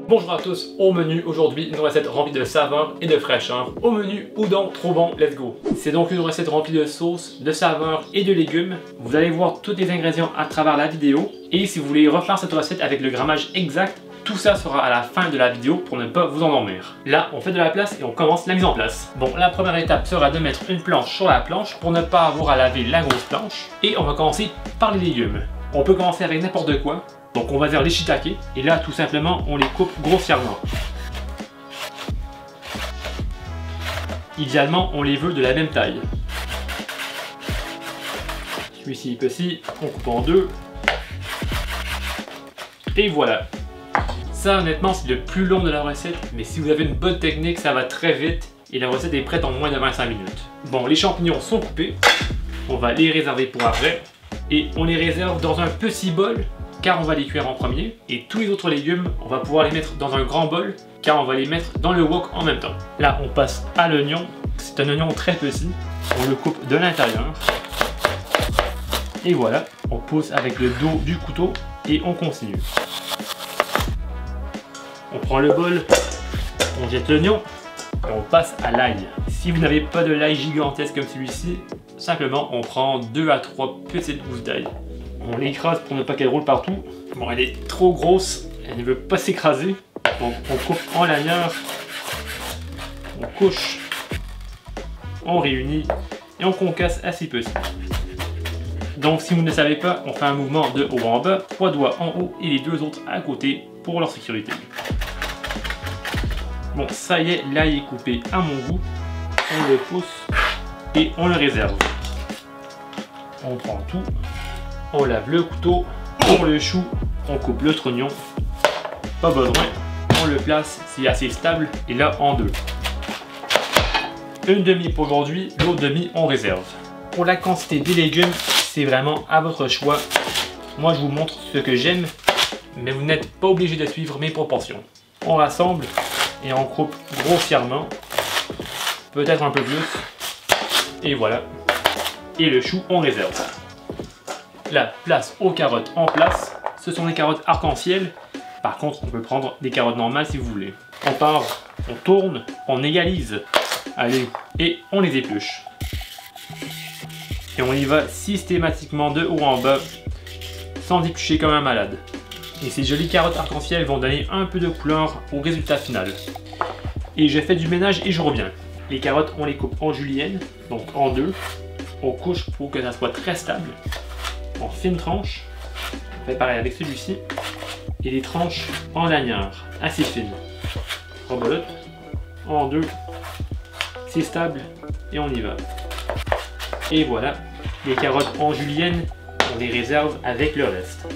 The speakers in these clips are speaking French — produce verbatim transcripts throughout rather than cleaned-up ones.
Bonjour à tous, au menu aujourd'hui une recette remplie de saveur et de fraîcheur. Au menu udon trop bon, let's go. C'est donc une recette remplie de sauce, de saveur et de légumes. Vous allez voir tous les ingrédients à travers la vidéo. Et si vous voulez refaire cette recette avec le grammage exact, tout ça sera à la fin de la vidéo pour ne pas vous endormir. Là, on fait de la place et on commence la mise en place. Bon, la première étape sera de mettre une planche sur la planche pour ne pas avoir à laver la grosse planche. Et on va commencer par les légumes. On peut commencer avec n'importe quoi. Donc on va faire les shiitake et là tout simplement on les coupe grossièrement. Idéalement on les veut de la même taille. Celui-ci est petit, on coupe en deux. Et voilà. Ça honnêtement c'est le plus long de la recette, mais si vous avez une bonne technique ça va très vite et la recette est prête en moins de vingt-cinq minutes. Bon, les champignons sont coupés, on va les réserver pour après et on les réserve dans un petit bol car on va les cuire en premier, et tous les autres légumes, on va pouvoir les mettre dans un grand bol, car on va les mettre dans le wok en même temps. Là, on passe à l'oignon. C'est un oignon très petit. On le coupe de l'intérieur. Et voilà, on pousse avec le dos du couteau et on continue. On prend le bol, on jette l'oignon et on passe à l'ail. Si vous n'avez pas de l'ail gigantesque comme celui-ci, simplement on prend deux à trois petites gousses d'ail. On l'écrase pour ne pas qu'elle roule partout. Bon, elle est trop grosse, elle ne veut pas s'écraser. Donc on coupe en lanière, on couche, on réunit et on concasse assez petit. Donc si vous ne savez pas, on fait un mouvement de haut en bas, trois doigts en haut et les deux autres à côté pour leur sécurité. Bon, ça y est, l'ail est coupé à mon goût. On le pousse et on le réserve. On prend tout. On lave le couteau, on le choux, on coupe le trognon, pas besoin, on le place, c'est assez stable, et là en deux. Une demi pour aujourd'hui, l'autre demi on réserve. Pour la quantité des légumes, c'est vraiment à votre choix. Moi je vous montre ce que j'aime, mais vous n'êtes pas obligé de suivre mes proportions. On rassemble et on coupe grossièrement, peut-être un peu plus, et voilà. Et le chou on réserve. La place aux carottes en place, ce sont des carottes arc-en-ciel. Par contre, on peut prendre des carottes normales si vous voulez. On part, on tourne, on égalise. Allez, et on les épluche. Et on y va systématiquement de haut en bas, sans éplucher comme un malade. Et ces jolies carottes arc-en-ciel vont donner un peu de couleur au résultat final. Et j'ai fait du ménage et je reviens. Les carottes, on les coupe en julienne, donc en deux. On couche pour que ça soit très stable. En fines tranches, on fait pareil avec celui-ci, et les tranches en lanière, assez fines. On belote, en deux, c'est stable, et on y va. Et voilà, les carottes en julienne, on les réserve avec le reste.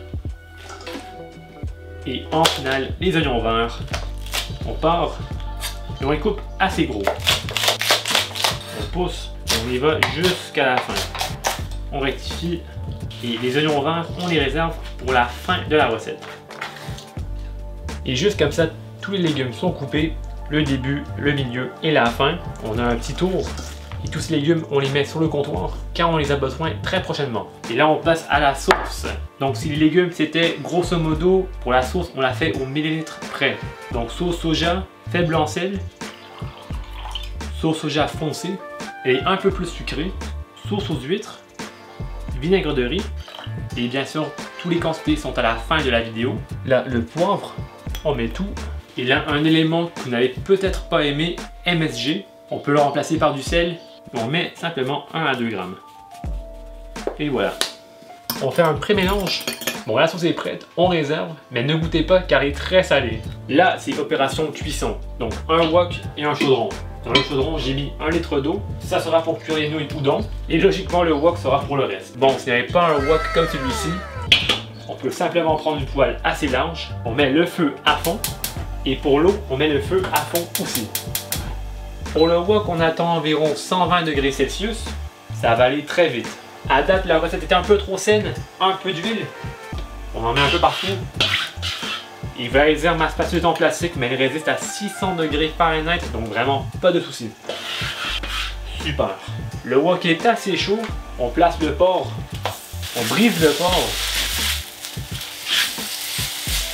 Et en finale, les oignons verts, on part, et on les coupe assez gros. On pousse, et on y va jusqu'à la fin. On rectifie. Et les oignons verts, on les réserve pour la fin de la recette. Et juste comme ça, tous les légumes sont coupés, le début, le milieu et la fin. On a un petit tour. Et tous ces légumes, on les met sur le comptoir car on les a besoin très prochainement. Et là, on passe à la sauce. Donc si les légumes, c'était grosso modo, pour la sauce, on l'a fait au millilitre près. Donc sauce soja, faible en sel, sauce soja foncée et un peu plus sucrée, sauce aux huîtres, vinaigre de riz, et bien sûr tous les quantités sont à la fin de la vidéo. Là le poivre, on met tout, et là un élément que vous n'avez peut-être pas aimé, M S G, on peut le remplacer par du sel, on met simplement un à deux grammes. Et voilà, on fait un pré-mélange. Bon, la sauce est prête, on réserve, mais ne goûtez pas car elle est très salée. Là c'est opération cuisson, donc un wok et un chaudron. Dans le chaudron, j'ai mis un litre d'eau. Ça sera pour cuire les nouilles udon. Et logiquement, le wok sera pour le reste. Bon, si vous n'avez pas un wok comme celui-ci, on peut simplement prendre une poêle assez large. On met le feu à fond. Et pour l'eau, on met le feu à fond aussi. Pour le wok, on attend environ cent vingt degrés Celsius. Ça va aller très vite. À date, la recette était un peu trop saine. Un peu d'huile. On en met un peu partout. Il va réserver ma spatule en plastique, mais elle résiste à six cents degrés Fahrenheit, donc vraiment pas de soucis. Super. Le wok est assez chaud, on place le porc, on brise le porc.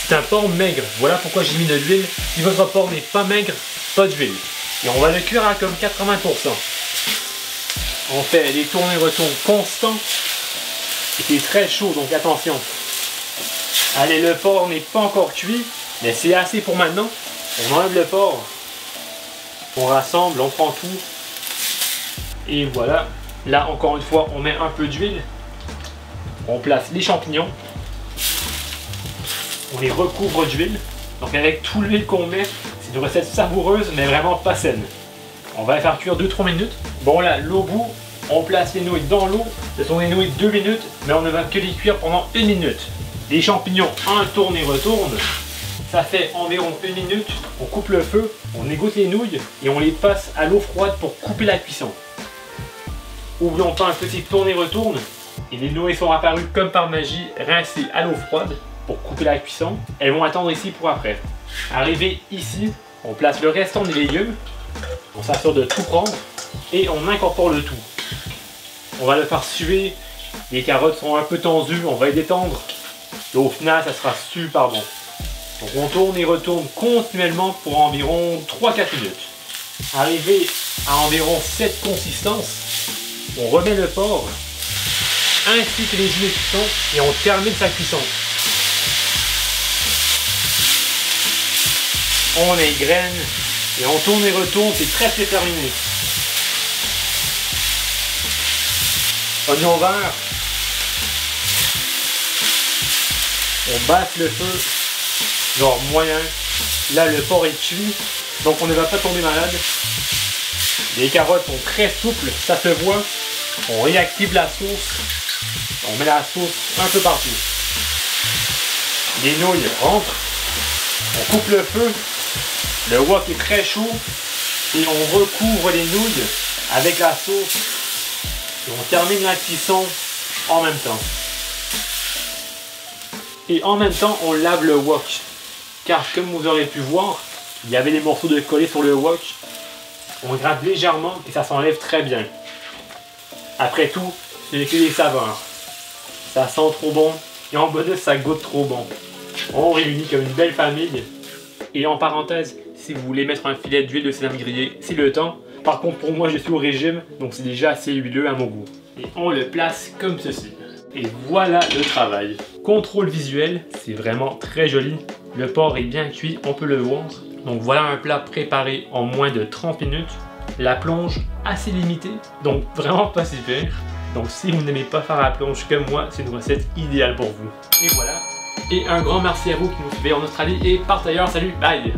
C'est un porc maigre, voilà pourquoi j'ai mis de l'huile. Si votre porc n'est pas maigre, pas d'huile. Et on va le cuire à comme quatre-vingts pour cent. On fait des tournées retours constants. Et c'est très chaud, donc attention. Allez, le porc n'est pas encore cuit, mais c'est assez pour maintenant. On enlève le porc. On rassemble, on prend tout. Et voilà. Là, encore une fois, on met un peu d'huile. On place les champignons. On les recouvre d'huile. Donc avec tout l'huile qu'on met, c'est une recette savoureuse, mais vraiment pas saine. On va les faire cuire deux trois minutes. Bon là, l'eau bout, on place les nouilles dans l'eau. Ce sont des nouilles deux minutes, mais on ne va que les cuire pendant une minute. Les champignons, un tourne et retourne. Ça fait environ une minute. On coupe le feu, on égoutte les nouilles et on les passe à l'eau froide pour couper la cuisson. Oublions pas un petit tourne et retourne. Et les nouilles sont apparues comme par magie, rincées à l'eau froide pour couper la cuisson. Elles vont attendre ici pour après. Arrivé ici, on place le restant des légumes. On s'assure de tout prendre et on incorpore le tout. On va le faire suer. Les carottes sont un peu tendues, on va les détendre. Et au final, ça sera super bon. Donc on tourne et retourne continuellement pour environ trois à quatre minutes. Arrivé à environ cette consistance, on remet le porc ainsi que les jus de cuisson et on termine sa cuisson. On égrène et on tourne et retourne, c'est presque terminé. Oignon vert. On basse le feu, genre moyen. Là, le porc est cuit, donc on ne va pas tomber malade. Les carottes sont très souples, ça se voit. On réactive la sauce. On met la sauce un peu partout. Les nouilles rentrent. On coupe le feu. Le wok est très chaud. Et on recouvre les nouilles avec la sauce. Et on termine la cuisson en même temps. Et en même temps, on lave le wok. Car comme vous aurez pu voir, il y avait des morceaux de collés sur le wok. On gratte légèrement et ça s'enlève très bien. Après tout, ce n'est que des saveurs. Ça sent trop bon et en bonus, ça goûte trop bon. On réunit comme une belle famille. Et en parenthèse, si vous voulez mettre un filet d'huile de sésame grillé, c'est le temps. Par contre, pour moi, je suis au régime, donc c'est déjà assez huileux à mon goût. Et on le place comme ceci. Et voilà le travail. Contrôle visuel, c'est vraiment très joli. Le porc est bien cuit, on peut le voir. Donc voilà un plat préparé en moins de trente minutes. La plonge assez limitée, donc vraiment pas super. Donc si vous n'aimez pas faire la plonge comme moi, c'est une recette idéale pour vous. Et voilà. Et un grand merci à vous qui nous suivez en Australie et par ailleurs, salut, bye.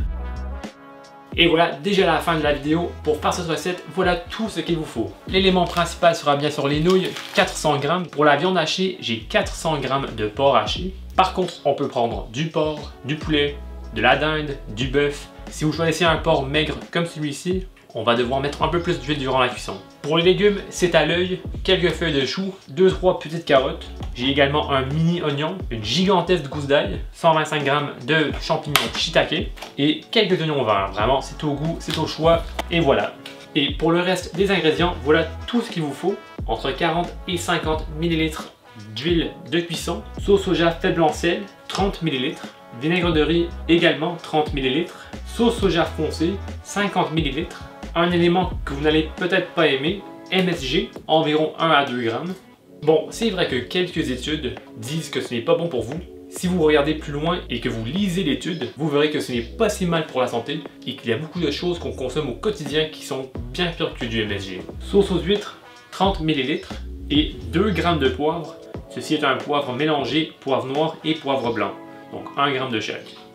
Et voilà, déjà la fin de la vidéo. Pour faire cette recette, voilà tout ce qu'il vous faut. L'élément principal sera bien sûr les nouilles, quatre cents grammes. Pour la viande hachée, j'ai quatre cents grammes de porc haché. Par contre, on peut prendre du porc, du poulet, de la dinde, du bœuf. Si vous choisissez un porc maigre comme celui-ci, on va devoir mettre un peu plus d'huile durant la cuisson. Pour les légumes, c'est à l'œil, quelques feuilles de chou, deux trois petites carottes. J'ai également un mini oignon, une gigantesque gousse d'ail, cent vingt-cinq grammes de champignons shiitake et quelques oignons verts. Vraiment, c'est au goût, c'est au choix et voilà. Et pour le reste des ingrédients, voilà tout ce qu'il vous faut. Entre quarante et cinquante millilitres d'huile de cuisson, sauce soja faible en sel, trente millilitres, vinaigre de riz également trente millilitres, sauce soja foncée cinquante millilitres, un élément que vous n'allez peut-être pas aimer, M S G, environ un à deux grammes. Bon, c'est vrai que quelques études disent que ce n'est pas bon pour vous. Si vous regardez plus loin et que vous lisez l'étude, vous verrez que ce n'est pas si mal pour la santé et qu'il y a beaucoup de choses qu'on consomme au quotidien qui sont bien pires que du M S G. Sauce aux huîtres, trente millilitres et deux grammes de poivre. Ceci est un poivre mélangé, poivre noir et poivre blanc, donc un gramme de chaque.